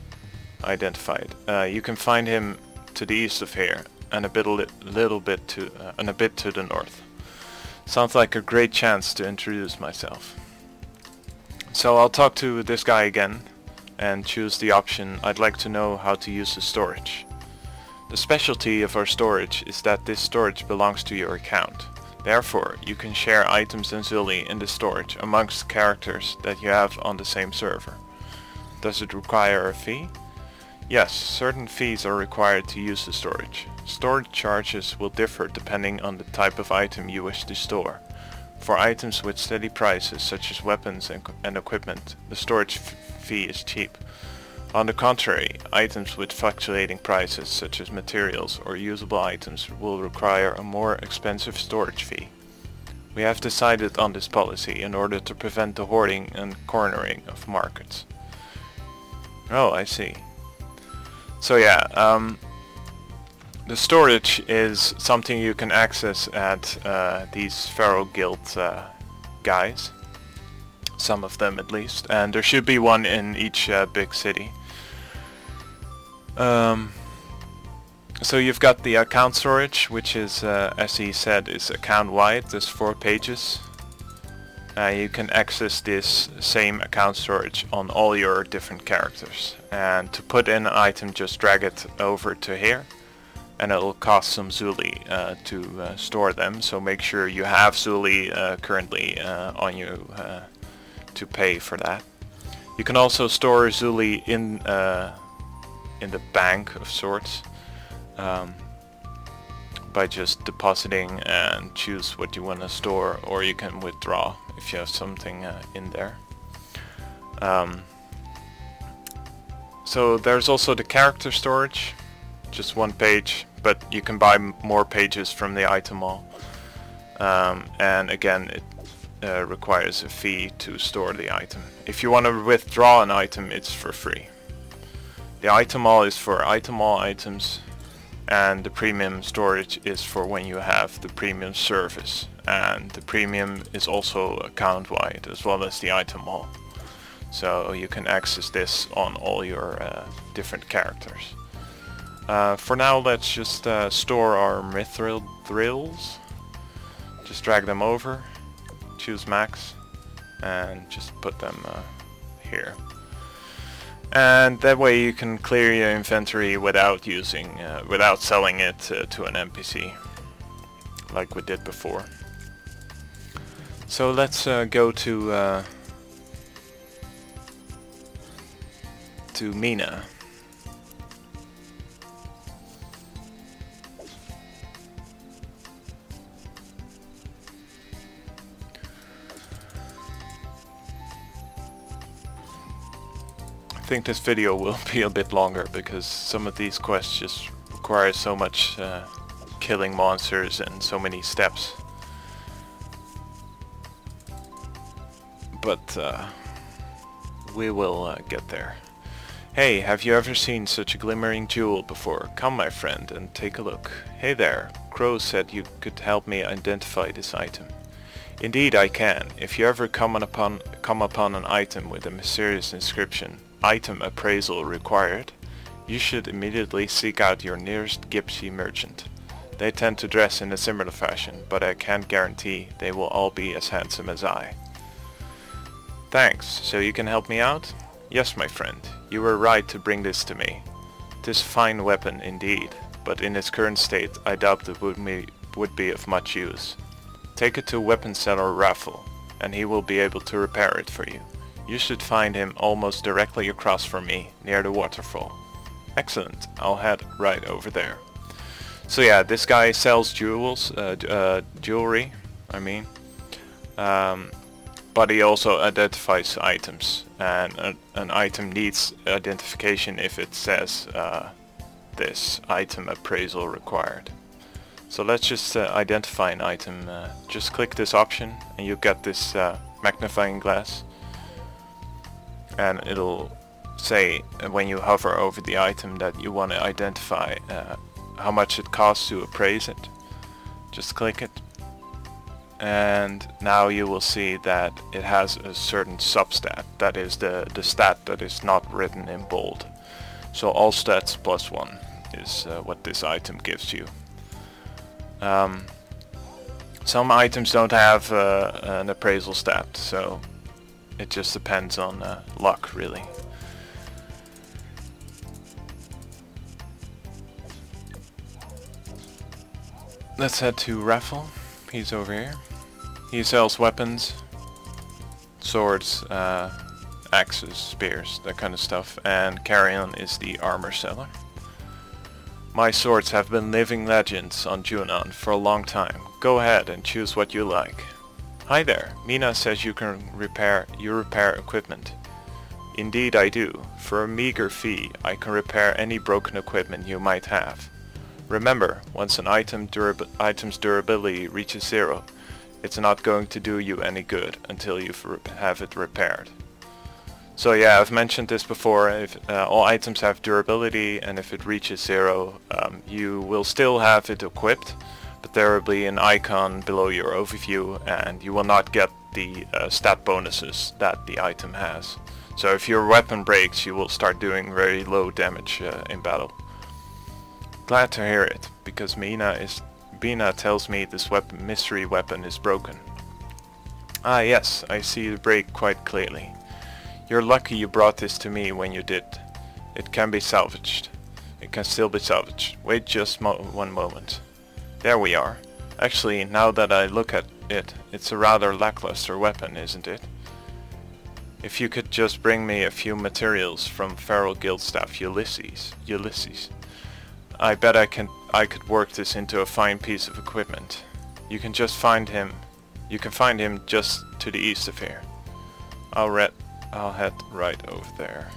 Speaker 1: You can find him to the east of here and a bit to the north. Sounds like a great chance to introduce myself. So I'll talk to this guy again and choose the option I'd like to know how to use the storage. The specialty of our storage is that this storage belongs to your account. Therefore, you can share items and Zully in the storage amongst characters that you have on the same server. Does it require a fee? Yes, certain fees are required to use the storage. Storage charges will differ depending on the type of item you wish to store. For items with steady prices such as weapons and equipment, the storage fee is cheap. On the contrary, items with fluctuating prices such as materials or usable items will require a more expensive storage fee. We have decided on this policy in order to prevent the hoarding and cornering of markets. Oh, I see. So yeah, the storage is something you can access at these Pharaoh Guild guys. Some of them at least, and there should be one in each big city. So you've got the account storage, which is, as he said, is account wide. There's 4 pages. You can access this same account storage on all your different characters. And to put in an item, just drag it over to here. And it'll cost some Zully to store them. So make sure you have Zully currently on you to pay for that. You can also store Zully in the bank of sorts. By just depositing and choose what you want to store, or you can withdraw if you have something in there. So there's also the character storage, just 1 page, but you can buy more pages from the item mall. And again, it requires a fee to store the item. If you want to withdraw an item, it's for free. The item mall is for item mall items, and the premium storage is for when you have the premium service and the premium is also account wide as well as the item wall. So you can access this on all your different characters. For now, let's just store our mithril drills. Just drag them over, choose max, and just put them here. And that way you can clear your inventory without without selling it to an NPC, like we did before. So let's go to Mina. I think this video will be a bit longer because some of these quests just require so much killing monsters and so many steps. But we will get there. Hey, have you ever seen such a glimmering jewel before? Come, my friend, and take a look. Hey there, Crow said you could help me identify this item. Indeed I can. If you ever come upon an item with a mysterious inscription, item appraisal required, you should immediately seek out your nearest gypsy merchant. They tend to dress in a similar fashion, but I can't guarantee they will all be as handsome as I. Thanks, so you can help me out? Yes, my friend, you were right to bring this to me. 'Tis a fine weapon indeed, but in its current state I doubt it would be of much use. Take it to weapon seller Raffle, and he will be able to repair it for you. You should find him almost directly across from me, near the waterfall. Excellent, I'll head right over there. So yeah, this guy sells jewelry, I mean. But he also identifies items, and an item needs identification if it says this item appraisal required. So let's just identify an item. Just click this option and you get this magnifying glass, and it'll say when you hover over the item that you want to identify how much it costs to appraise it. Just click it, and now you will see that it has a certain substat, that is the stat that is not written in bold. So all stats plus 1 is what this item gives you. Some items don't have an appraisal stat, so it just depends on luck, really. Let's head to Raffle. He's over here. He sells weapons, swords, axes, spears, that kind of stuff, and Carrion is the armor seller. My swords have been living legends on Junon for a long time. Go ahead and choose what you like. Hi there, Mina says you repair equipment. Indeed I do. For a meager fee, I can repair any broken equipment you might have. Remember, once an item's durability reaches 0, it's not going to do you any good until you have it repaired. So yeah, I've mentioned this before. If all items have durability, and if it reaches 0, you will still have it equipped, but there will be an icon below your overview, and you will not get the stat bonuses that the item has. So if your weapon breaks, you will start doing very low damage in battle. Glad to hear it, because Mina tells me this mystery weapon is broken. Ah yes, I see the break quite clearly. You're lucky you brought this to me when you did. It can be salvaged. It can still be salvaged. Wait just one moment. There we are. Actually, now that I look at it, it's a rather lackluster weapon, isn't it? If you could just bring me a few materials from Feral Guildstaff Ulysses. I bet I could work this into a fine piece of equipment. You can find him just to the east of here. I'll head right over there.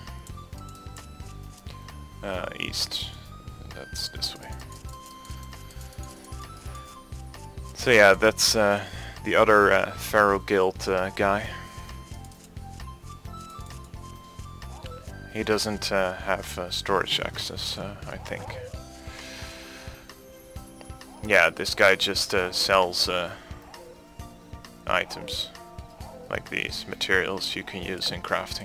Speaker 1: East. That's this way. So yeah, that's the other Feral Guild guy. He doesn't have storage access, I think. Yeah, this guy just sells items like these, materials you can use in crafting.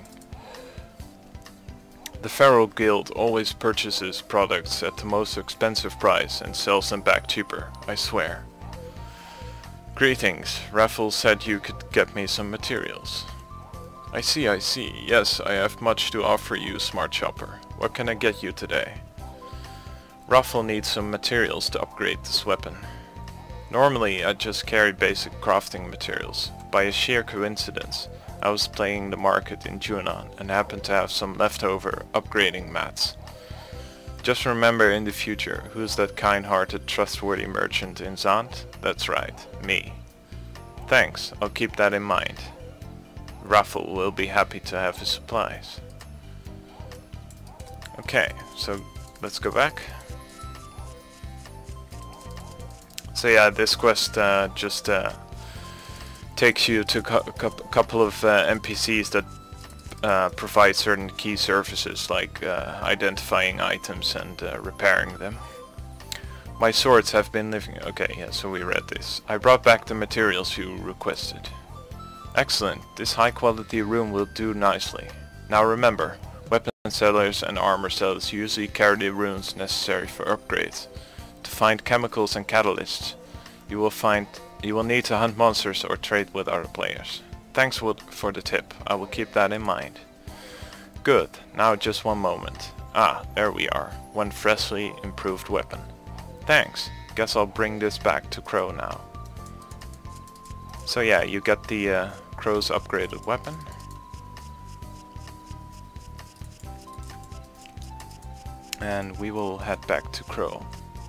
Speaker 1: The Pharaoh Guild always purchases products at the most expensive price and sells them back cheaper, I swear. Greetings, Raffles said you could get me some materials. I see. Yes, I have much to offer you, smart shopper. What can I get you today? Raffle needs some materials to upgrade this weapon. Normally I just carry basic crafting materials. By a sheer coincidence, I was playing the market in Dune and happened to have some leftover upgrading mats. Just remember in the future, who's that kind-hearted, trustworthy merchant in Zant? That's right, me. Thanks, I'll keep that in mind. Raffle will be happy to have his supplies. Okay, so let's go back. So yeah, this quest just takes you to a couple of NPCs that provide certain key services, like identifying items and repairing them. My swords have been living... Okay, yeah, so we read this. I brought back the materials you requested. Excellent, this high quality room will do nicely. Now remember, weapon sellers and armor sellers usually carry the runes necessary for upgrades. To find chemicals and catalysts, you will need to hunt monsters or trade with other players. Thanks for the tip, I will keep that in mind. Good, now just one moment. Ah, there we are, one freshly improved weapon. Thanks, guess I'll bring this back to Crow now. So yeah, you get the Crow's upgraded weapon. And we will head back to Crow.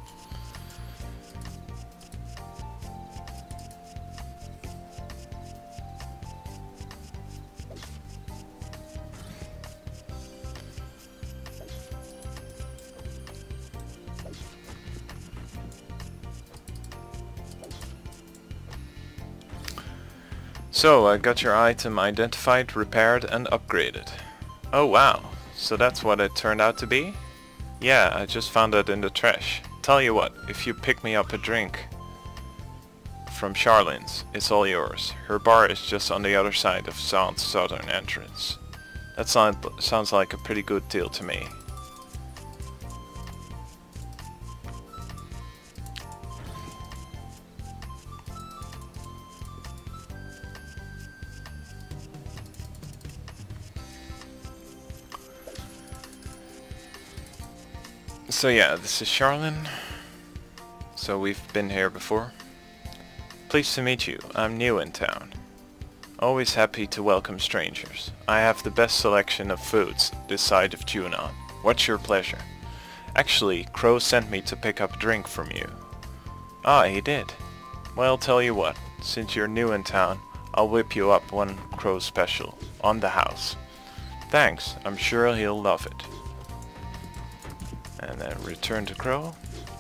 Speaker 1: So, I got your item identified, repaired, and upgraded. Oh wow, so that's what it turned out to be? Yeah, I just found it in the trash. Tell you what, if you pick me up a drink from Charlene's, it's all yours. Her bar is just on the other side of Zant's southern entrance. That sounds like a pretty good deal to me. So yeah, this is Charlene. So we've been here before. Pleased to meet you. I'm new in town. Always happy to welcome strangers. I have the best selection of foods this side of Dune. What's your pleasure? Actually, Crow sent me to pick up a drink from you. Ah, he did. Well, tell you what, since you're new in town, I'll whip you up one Crow special, on the house. Thanks, I'm sure he'll love it. And then return to Crow.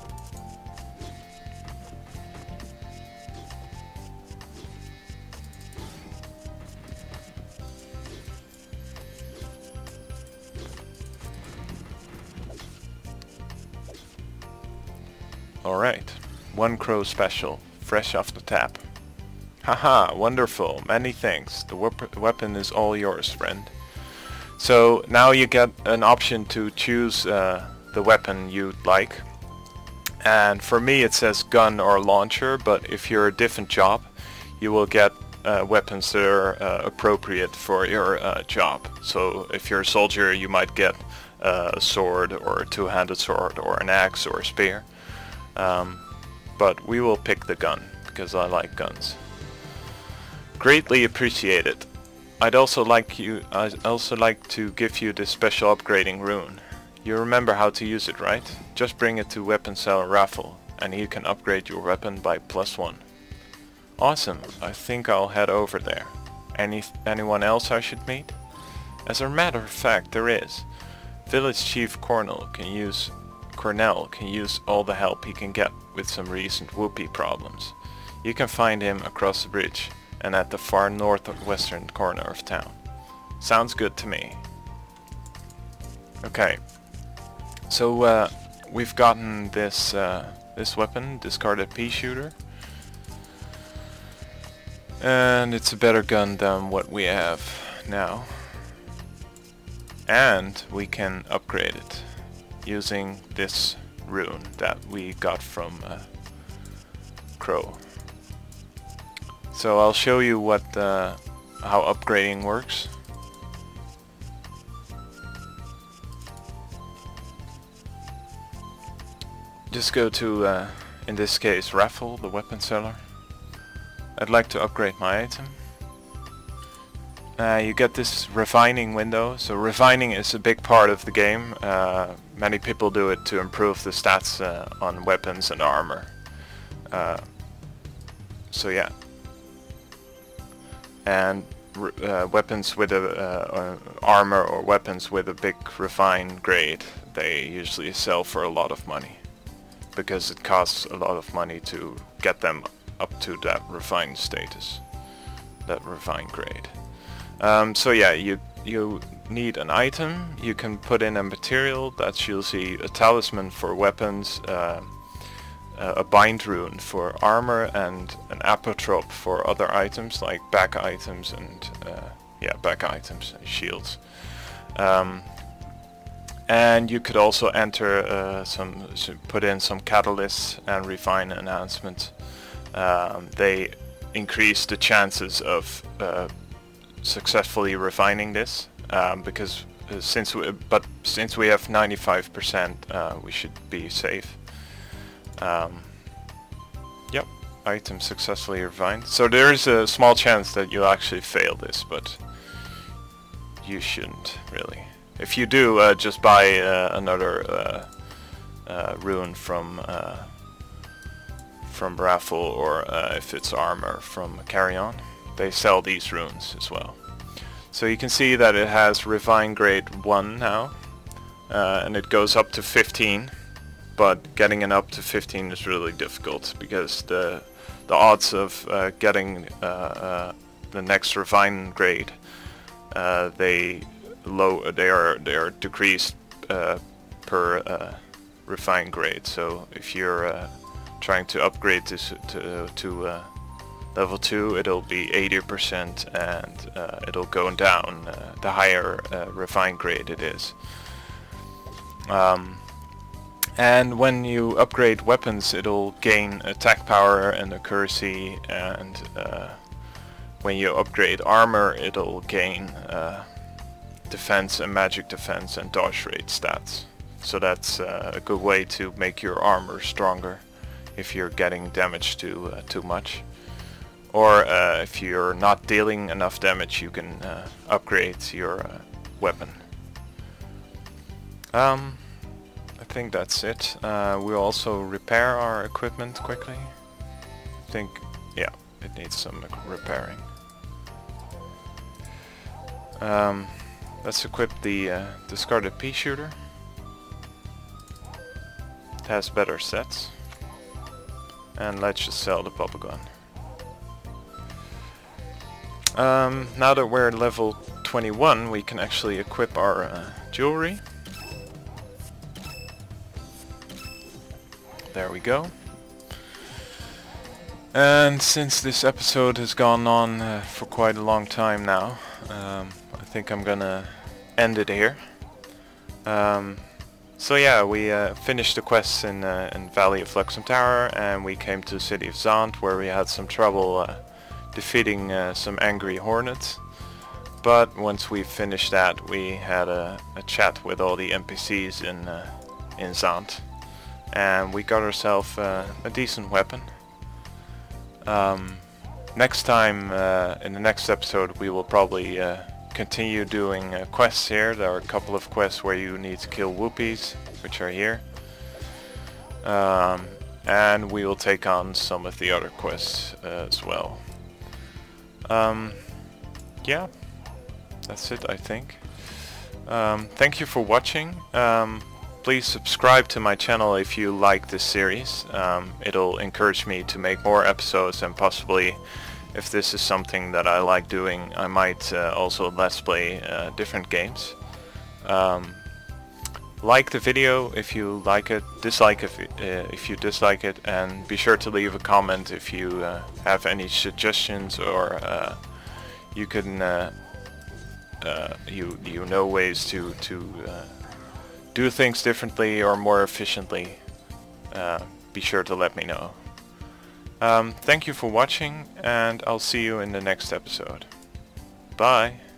Speaker 1: Alright, one Crow special, fresh off the tap. Haha, wonderful, many thanks. The weapon is all yours, friend. So now you get an option to choose the weapon you'd like, and for me it says gun or launcher, but if you're a different job you will get weapons that are appropriate for your job. So if you're a soldier you might get a sword or a two-handed sword or an axe or a spear, but we will pick the gun because I like guns. Greatly appreciated. I'd also like to give you this special upgrading rune. You remember how to use it, right? Just bring it to weapon seller Raffle, and he can upgrade your weapon by +1. Awesome, I think I'll head over there. Anyone else I should meet? As a matter of fact, there is. Village Chief Cornell can use all the help he can get with some recent whoopee problems. You can find him across the bridge and at the far northwestern corner of town. Sounds good to me. Okay. So we've gotten this this weapon, discarded pea shooter. And it's a better gun than what we have now. And we can upgrade it using this rune that we got from Crow. So I'll show you what how upgrading works. Just go to, in this case, Raffle, the weapon seller. I'd like to upgrade my item. You get this refining window. So refining is a big part of the game. Many people do it to improve the stats on weapons and armor. So yeah. And weapons with armor or weapons with a big refined grade, they usually sell for a lot of money, because it costs a lot of money to get them up to that refined status, that refined grade. So yeah, you need an item. You can put in a material. That's usually a talisman for weapons, a bind rune for armor, and an apotrope for other items like back items and back items and shields. And you could also enter put in some catalysts and refine enhancements. They increase the chances of successfully refining this, because since we have 95%, we should be safe. Yep, item successfully refined. So there is a small chance that you'll actually fail this, but you shouldn't really. If you do, just buy another rune from Raffle, or if it's armor, from Carry On. They sell these runes as well. So you can see that it has refine grade 1 now, and it goes up to 15. But getting it up to 15 is really difficult, because the odds of getting the next refine grade, they are decreased per refine grade. So if you're trying to upgrade this to level 2, it'll be 80%, and it'll go down the higher refine grade it is. And when you upgrade weapons, it'll gain attack power and accuracy, and when you upgrade armor, it'll gain defense and magic defense and dodge rate stats. So that's a good way to make your armor stronger if you're getting damage too much. Or if you're not dealing enough damage, you can upgrade your weapon. I think that's it. We'll also repair our equipment quickly. I think, yeah, it needs some repairing. Let's equip the discarded pea shooter. It has better sets. And let's just sell the bubble gun. Now that we're level 21, we can actually equip our jewelry. There we go. And since this episode has gone on for quite a long time now, I think I'm gonna end it here. So yeah, we finished the quests in Valley of Luxem Tower, and we came to the city of Zant, where we had some trouble defeating some angry hornets. But once we finished that, we had a chat with all the NPCs in Zant, and we got ourselves a decent weapon. Next time, in the next episode, we will probably continue doing quests here. There are a couple of quests where you need to kill whoopies, which are here. And we will take on some of the other quests as well. Yeah, that's it, I think. Thank you for watching. Please subscribe to my channel if you like this series. It'll encourage me to make more episodes, and possibly, if this is something that I like doing, I might also let's play different games. Like the video if you like it, dislike if you dislike it, and be sure to leave a comment if you have any suggestions, or you can you know ways to do things differently or more efficiently. Be sure to let me know. Thank you for watching, and I'll see you in the next episode. Bye!